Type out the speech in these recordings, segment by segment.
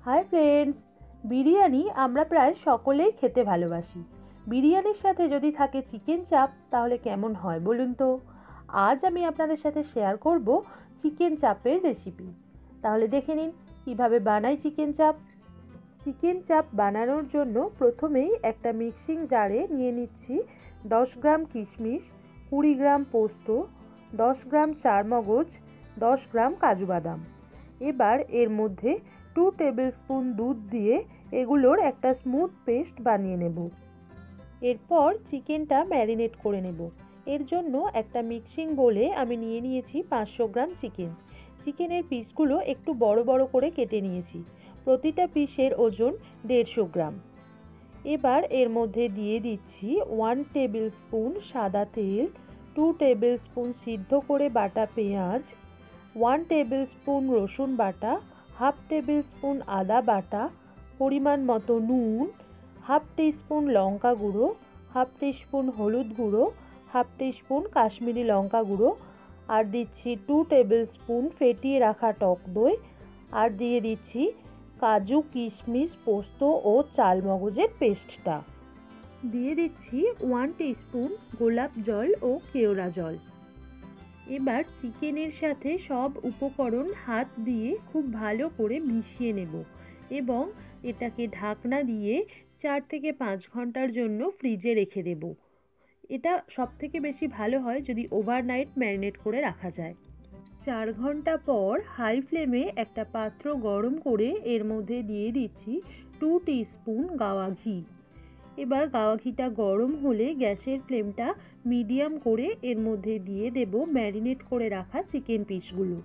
Hi friends, biryani আমরা প্রায় সকলেই খেতে ভালোবাসি। বিরিয়ানির সাথে যদি থাকে চিকেন চাপ তাহলে কেমন হয় বলুন তো। আজ আমি আপনাদের সাথে শেয়ার করব চিকেন চাপের রেসিপি। তাহলে দেখে নিন কীভাবে বানাই চিকেন চাপ। চিকেন চাপ বানানোর জন্য প্রথমেই একটা মিক্সিং জারে নিয়ে নিচ্ছি 10 গ্রাম কিশমিশ, 20 গ্রাম পোস্ত, 10 গ্রাম চারমগজ, 10 গ্রাম কাজু বাদাম। এবার এর মধ্যে 2 টেবিল স্পুন দুধ দিয়ে এগুলোর একটা স্মুথ পেস্ট বানিয়ে নেব। এরপর চিকেনটা ম্যারিনেট করে নেব। এর জন্য একটা মিক্সিং বোলে আমি নিয়ে নিয়েছি 500 গ্রাম চিকেন। চিকেনের পিসগুলো একটু বড় বড় করে কেটে নিয়েছি। প্রতিটা পিসের ওজন 150 গ্রাম। এবার এর মধ্যে দিয়ে দিচ্ছি 1 টেবিল স্পুন সাদা তেল, 2 টেবিল স্পুন সিদ্ধ করে বাটা পেঁয়াজ, 1 টেবিল স্পুন রসুন বাটা, হাফ টেবিল স্পুন আদা বাটা, পরিমাণ মতো নুন, হাফ টিস্পুন লঙ্কা গুঁড়ো, হাফ টিস্পুন হলুদ গুঁড়ো, হাফ টিস্পুন কাশ্মীরি লঙ্কা গুঁড়ো, আর দিচ্ছি 2 টেবিল স্পুন ফেটিয়ে রাখা টক দই, আর দিয়ে দিচ্ছি কাজু কিশমিশ পোস্ত ও চালমগজের পেস্টটা। দিয়ে দিচ্ছি 1 টিস্পুন গোলাপ জল ও কেওড়া জল। এবার চিকেনের সাথে সব উপকরণ হাত দিয়ে খুব ভালো করে মিশিয়ে নেব এবং এটাকে ঢাকনা দিয়ে 4 থেকে 5 ঘন্টার জন্য ফ্রিজে রেখে দেব। এটা সবথেকে বেশি ভালো হয় যদি ওভারনাইট ম্যারিনেট করে রাখা যায়। 4 ঘন্টা পর হাই ফ্লেমে একটা পাত্র গরম করে এর মধ্যে দিয়ে দিচ্ছি 2 টিস্পুন গাওয়া ঘি। এবার গাওয়া ঘিটা গরম হলে গ্যাসের ফ্লেমটা মিডিয়াম করে এর মধ্যে দিয়ে দেব ম্যারিনেট করে রাখা চিকেন পিসগুলো।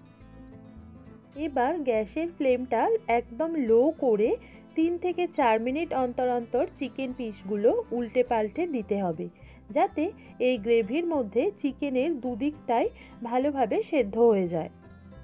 এবার গ্যাসের ফ্লেমটা একদম লো করে 3 থেকে 4 মিনিট অন্তর অন্তর চিকেন পিসগুলো উল্টে পাল্টে দিতে হবে, যাতে এই গ্রেভির মধ্যে চিকেনের দুদিকটাই ভালোভাবে সেদ্ধ হয়ে যায়।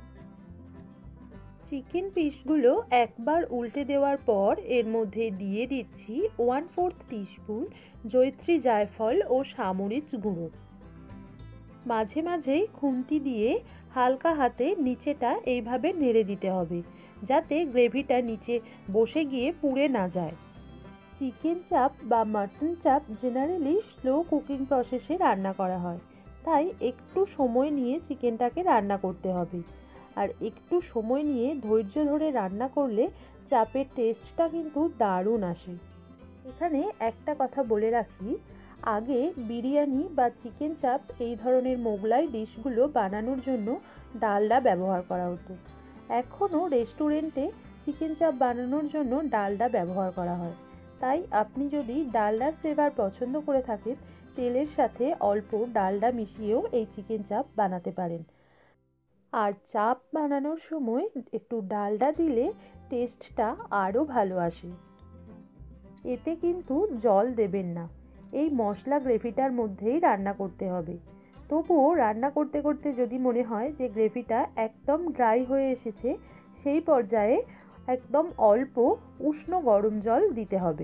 চিকেন পিসগুলো একবার উল্টে দেওয়ার পর এর মধ্যে দিয়ে দিচ্ছি 1/4 টিস্পুন জয়িত্রী জায়ফল ও সামরিচ গুঁড়ো। মাঝে মাঝেই খুন্তি দিয়ে হালকা হাতে নিচেটা এইভাবে নেড়ে দিতে হবে, যাতে গ্রেভিটা নিচে বসে গিয়ে পুড়ে না যায়। চিকেন চাপ বা মাটন চাপ জেনারেলি স্লো কুকিং প্রসেসে রান্না করা হয়, তাই একটু সময় নিয়ে চিকেনটাকে রান্না করতে হবে। আর একটু সময় নিয়ে ধৈর্য ধরে রান্না করলে চাপের টেস্টটা কিন্তু দারুণ আসে। এখানে একটা কথা বলে রাখি, আগে বিরিয়ানি বা চিকেন চাপ এই ধরনের মোগলাই ডিশগুলো বানানোর জন্য ডালডা ব্যবহার করা হতো। এখনও রেস্টুরেন্টে চিকেন চাপ বানানোর জন্য ডালডা ব্যবহার করা হয়। তাই আপনি যদি ডালডার ফ্লেভার পছন্দ করে থাকেন, তেলের সাথে অল্প ডালডা মিশিয়েও এই চিকেন চাপ বানাতে পারেন। আর চাপ বানানোর সময় একটু ডালডা দিলে টেস্টটা আরও ভালো আসে। এতে কিন্তু জল দেবেন না, এই মশলা গ্রেভিটার মধ্যেই রান্না করতে হবে। তবুও রান্না করতে করতে যদি মনে হয় যে গ্রেভিটা একদম ড্রাই হয়ে এসেছে, সেই পর্যায়ে একদম অল্প উষ্ণ গরম জল দিতে হবে।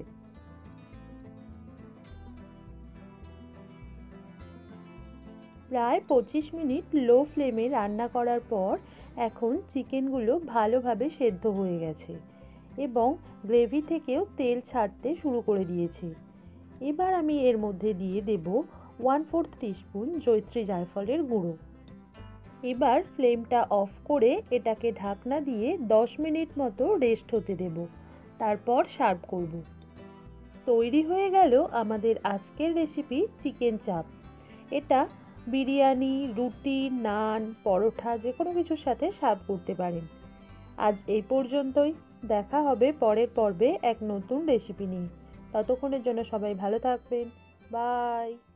প্রায় 25 মিনিট লো ফ্লেমে রান্না করার পর এখন চিকেনগুলো ভালোভাবে সেদ্ধ হয়ে গেছে এবং গ্রেভি থেকেও তেল ছাড়তে শুরু করে দিয়েছে। এবার আমি এর মধ্যে দিয়ে দেব 1/4 টিস্পুন জয়িত্রী জায়ফলের গুঁড়ো। এবার ফ্লেমটা অফ করে এটাকে ঢাকনা দিয়ে 10 মিনিট মতো রেস্ট হতে দেব, তারপর সার্ভ করব। তৈরি হয়ে গেল আমাদের আজকের রেসিপি চিকেন চাপ। এটা বিরিয়ানি, রুটি, নান, পরোটা যে কোনো কিছুর সাথে সার্ভ করতে পারেন। আজ এই পর্যন্তই। দেখা হবে পরের পর্বে এক নতুন রেসিপি নিয়ে। ততক্ষণের জন্য সবাই ভালো থাকবেন। বাই।